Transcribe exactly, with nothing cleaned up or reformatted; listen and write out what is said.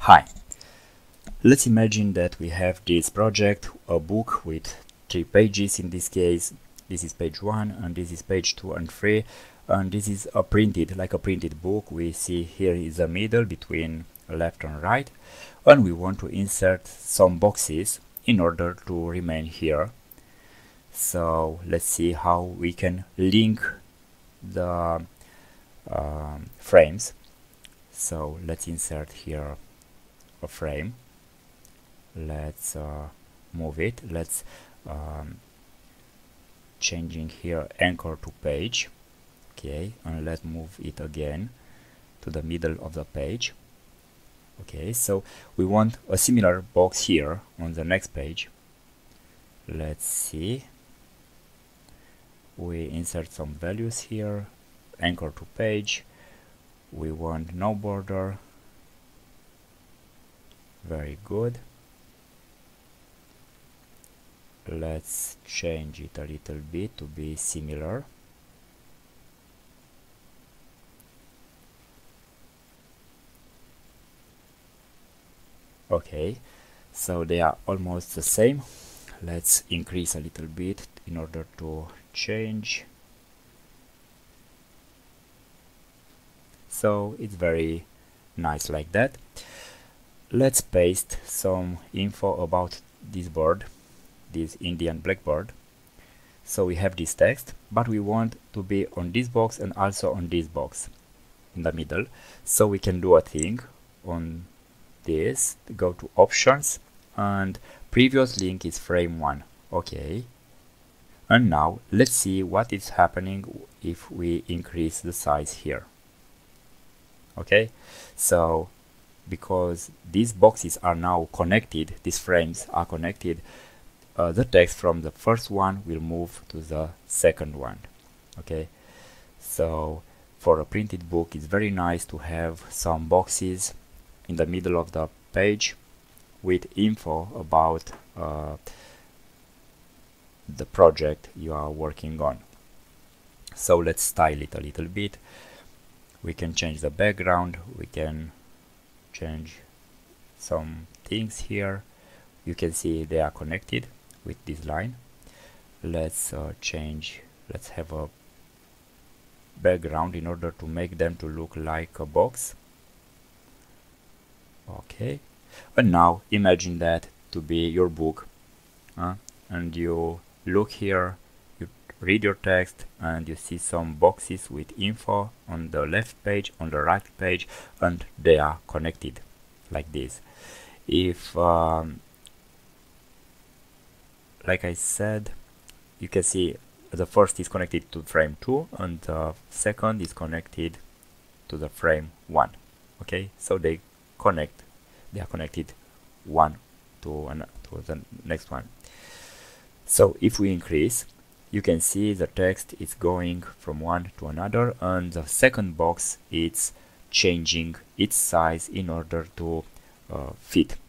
Hi, let's imagine that we have this project, a book with three pages in this case. This is page one and this is page two and three, and this is a printed, like a printed book. We see here is a middle between left and right, and we want to insert some boxes in order to remain here. So let's see how we can link the um, frames. So let's insert here a frame. Let's uh, move it. Let's um, changing here anchor to page. Okay, and let's move it again to the middle of the page. Okay, so we want a similar box here on the next page. Let's see. We insert some values here. Anchor to page. We want no border. Very good. Let's change it a little bit to be similar. Okay, so they are almost the same. Let's increase a little bit in order to change. So it's very nice like that. Let's paste some info about this board, this Indian blackboard. So we have this text, but we want to be on this box and also on this box in the middle. So we can do a thing on this, go to options, and previous link is frame one. Okay, and now let's see what is happening if we increase the size here. Okay, so because these boxes are now connected, these frames are connected, uh, the text from the first one will move to the second one. Okay, so for a printed book it's very nice to have some boxes in the middle of the page with info about uh, the project you are working on. So let's style it a little bit. We can change the background, we can change some things here. You can see they are connected with this line. Let's uh, change, let's have a background in order to make them to look like a box. Okay, and now imagine that to be your book, uh, and you look here, you read your text and you see some boxes with info on the left page, on the right page, and they are connected like this. If um, like I said, you can see the first is connected to frame two and the second is connected to the frame one. Okay, so they connect, they are connected one to, an, to the next one. So if we increase, you can see the text is going from one to another, and the second box is changing its size in order to uh, fit